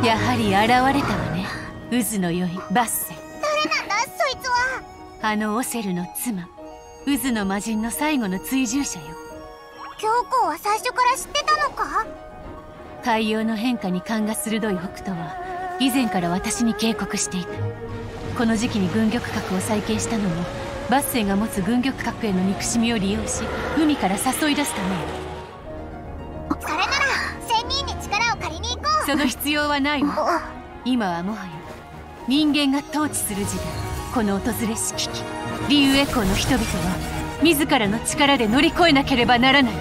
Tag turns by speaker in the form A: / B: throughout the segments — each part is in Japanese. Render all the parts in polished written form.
A: やはり現れたわね。渦の良いバッセ。
B: 誰なんだそいつは。
A: あのオセルの妻、渦の魔人の最後の追従者よ。
B: 教皇は最初から知ってたのか。
A: 海洋の変化に勘が鋭い北斗は以前から私に警告していた。この時期に軍玉閣を再建したのもバッセが持つ軍玉閣への憎しみを利用し海から誘い出すためよ。
B: それなら仙人に力を借りに行こう。
A: その必要はないわ。今はもはや人間が統治する時代。この訪れし危機、リュウエコーの人々は自らの力で乗り越えなければならない。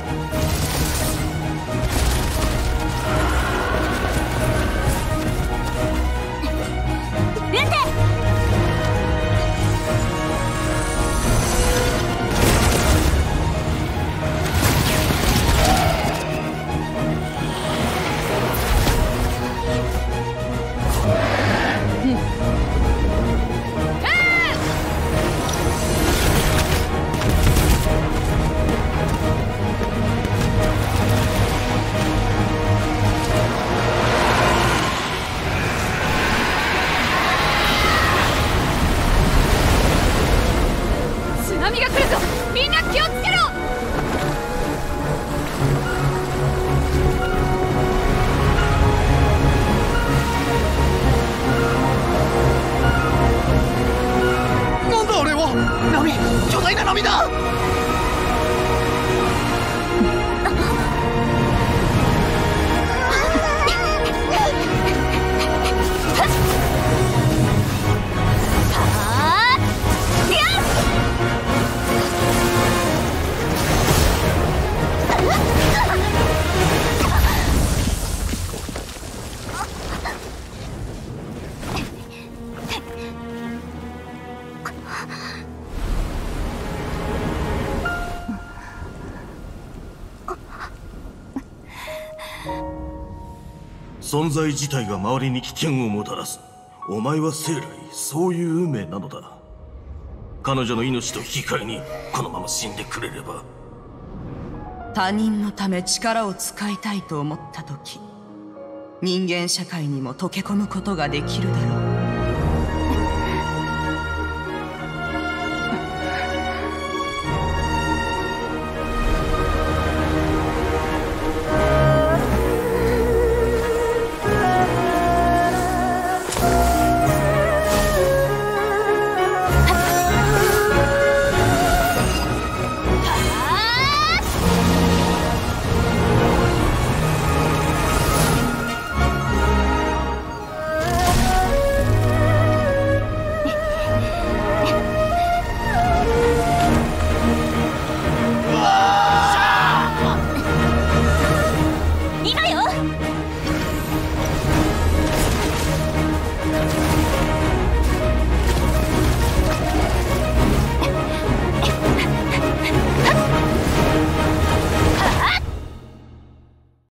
A: 波が来るぞ。みんな気をつけろ。
C: なんだあれは。波、巨大な波だ。存在自体が周りに危険をもたらす。お前は生来そういう運命なのだ。彼女の命と引き換えにこのまま死んでくれれば。
D: 他人のため力を使いたいと思った時、人間社会にも溶け込むことができるだろう。